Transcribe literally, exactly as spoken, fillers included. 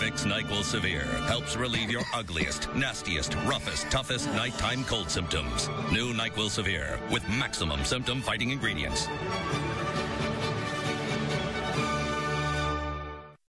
Vicks Nyquil Severe helps relieve your ugliest, nastiest, roughest, toughest nighttime cold symptoms. New Nyquil Severe with maximum symptom-fighting ingredients.